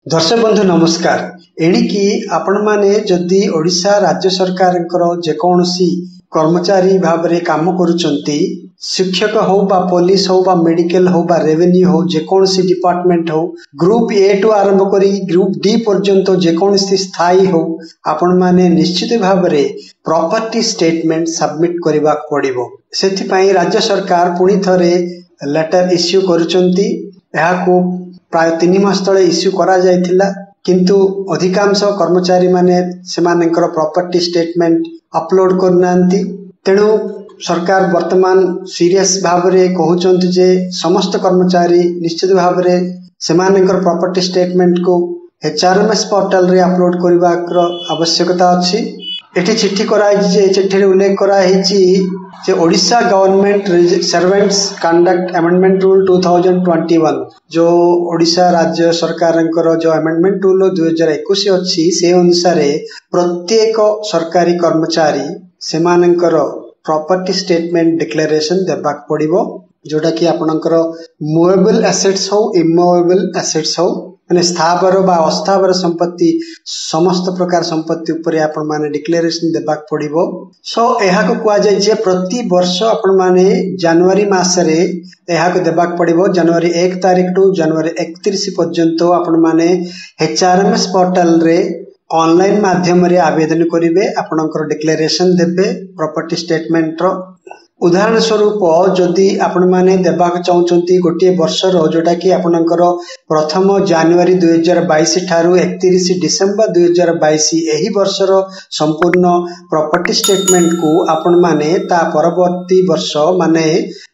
दर्शक बंधु नमस्कार। एणिकी आपण माने जदि ओडिशा राज्य सरकारଙ୍କର जेकोसी कर्मचारी भाव रे काम करूचंती, शिक्षक हो बा पुलिस हो बा मेडिकल हो बा रेवेन्यू हो, जेकोसी डिपार्टमेंट हो, ग्रुप ए टू आरंभ करी ग्रुप डी पर्यंत जेकोसी स्थायी हो, आपण माने निश्चित भाव रे प्रॉपर्टी स्टेटमेंट सबमिट करबा पड़िबो। सेथि पई राज्य सरकार पुणी थरे लेटर इश्यू करूचंती। एहाको प्राय 3 मास तले इश्यू करा जायथिला, किंतु अधिकांश कर्मचारी माने सेमानकर प्रॉपर्टी स्टेटमेंट अपलोड करनांती। तेणु सरकार वर्तमान सीरियस भाव रे कहउचंती जे समस्त कर्मचारी निश्चित भाव रे सेमानकर प्रॉपर्टी स्टेटमेंट को एचआरएमएस पोर्टल रे अपलोड करबा आवश्यकता अछि। एठी चिट्ठी कराई जे चिट्ठी उल्लेख कराई जे Odisha government servants conduct amendment rule 2021 जो ओडिशा राज्य सरकारଙ୍କର जो अमेंडमेंट रूल 2021 अछि, से अनुसार प्रत्येक सरकारी कर्मचारी सेमानଙ୍କର प्रॉपर्टी स्टेटमेंट डिक्लेरेशन देबाक पड़िबो, जोटा कि आपनकर मूवेबल एसेट्स हो इमूवेबल एसेट्स हो, माने स्थावर बा अस्थावर संपत्ति समस्त प्रकार संपत्ति ऊपर आपण माने डिक्लेरेशन देबाक पड़िबो। सो एहा को कुआ जाय जे प्रति वर्ष आपण माने जनवरी मास रे एहा को देबाक पड़िबो। जनवरी 1 तारिख टू जनवरी 31 पर्यंत आपण माने एचआरएमएस पोर्टल रे ऑनलाइन माध्यम रे आवेदन करिवे, आपनकर डिक्लेरेशन देबे प्रॉपर्टी स्टेटमेंट रो। उदाहरण स्वरूप जदि आपण माने देबाक चाहउचंती गोटे वर्ष रो, जोटा कि आपनकर प्रथम जनवरी 2022 ठारू 31 डिसेंबर 2022 एही वर्ष रो संपूर्ण प्रॉपर्टी स्टेटमेंट को आपण माने ता परवर्ती वर्ष माने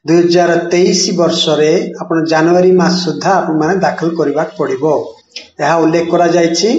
2023 वर्ष रे आपण जनवरी मास सुद्धा आपण माने दाखल करबाक पड़िबो। एहा उल्लेख करा जायछि।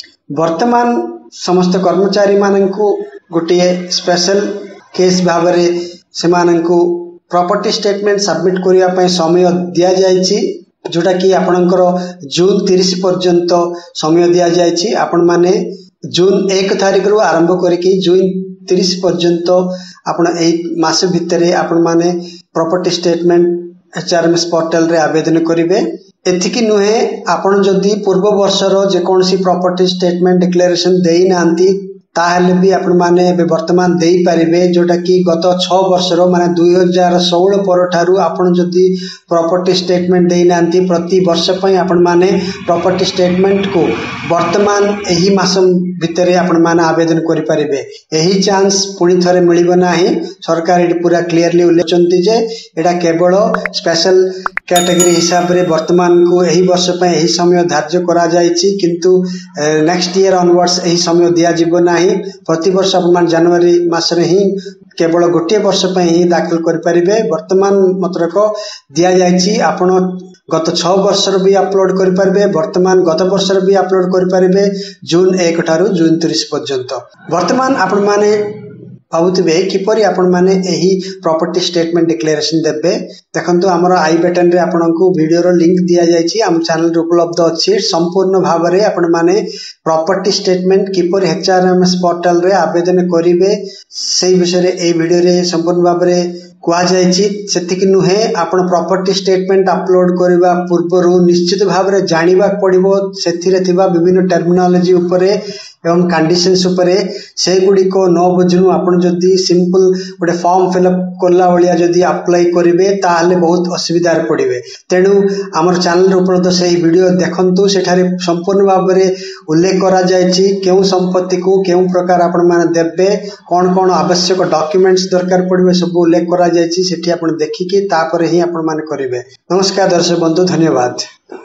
वर्तमान समस्त कर्मचारी माननकु गोटे स्पेशल केस भाव रे सेमाननकु प्रॉपर्टी स्टेटमेंट सबमिट करिया पय समय दिया जायछि, जोटा कि आपनकर जून 30 पर्यंत समय दिया जायछि। आपण माने जून 1 तारिख रु आरंभ करके जून 30 पर्यंत आपण एई मास भितरे आपण माने प्रॉपर्टी स्टेटमेंट एचआरएमएस पोर्टल रे आवेदन करिवे। एथिकी नुहे आपण जदि पूर्व वर्ष रो जे कोनसी प्रॉपर्टी स्टेटमेंट डिक्लेरेशन देई नांती ताहले भी आपण माने बे वर्तमान देई परिबे, जोटा कि गत 6 वर्ष रो माने 2016 पर ठारू आपण जदि प्रॉपर्टी स्टेटमेंट देई नांती प्रति वर्ष पय आपण माने प्रॉपर्टी स्टेटमेंट को वर्तमान एही मासम भितरे आपण माने आवेदन करि परिबे। एही चांस पुणी थरे मिलिबो नाही। सरकार एटी पूरा क्लियरली उल्लेखचंती जे एटा केवल स्पेशल कैटेगरी हिसाब रे वर्तमान को एही वर्ष पय एही समय धार्य करा जायछि, किंतु नेक्स्ट ईयर ऑनवर्ड्स एही समय दिया जिवो नाही। प्रति वर्ष अपन जनवरी मास रे ही केवल गोटे वर्ष पय ही दाखल कर परिबे। वर्तमान मतलब दिया जायछि आपण गत 6 वर्ष रो भी अपलोड कर परिबे, वर्तमान गत वर्ष रो भी अपलोड कर परिबे जून 1 ठारू जून 30 पर्यंत। वर्तमान आपण माने भावुथिबे किपरि आपण माने एही प्रॉपर्टी स्टेटमेंट डिक्लेरेशन देबे। देखंतु हमर आई बटन रे आपनकु वीडियो रो लिंक दिया जायछि, हम चैनल रे उपलब्ध अछि। संपूर्ण भाव रे आपण माने प्रॉपर्टी स्टेटमेंट किपरि एचआरएमएस पोर्टल रे आवेदन करिवे सेही विषय रे ए वीडियो रे संपूर्ण भाव रे कुआ जायछि। सेतिक नुहे आपण प्रॉपर्टी स्टेटमेंट अपलोड करबा पूर्वरु निश्चित भाव रे जानिबा पड़िबो सेथिरे थिबा विभिन्न टर्मिनोलॉजी उपरे एवं कंडीशंस उपरे। से गुडी को न बुझनु आपण जदी सिंपल गोटे फॉर्म फिलअप करला बलिया जदी अप्लाई करिवे ताहले बहुत असुविधा रे पड़िबे। तेनु हमर चैनल रे उपलब्ध सेही वीडियो देखंतु, सेठारे संपूर्ण भाव रे उल्लेख करा जायछि केउ संपत्ति को केउ प्रकार आपण माने देबे, कोन कोन आवश्यक डॉक्यूमेंट्स दरकार पड़िबे सब उल्लेख करा जायछि। सेठी आपण देखिके तापर ही आपण माने करिवे। नमस्कार दर्शक बंधु, धन्यवाद।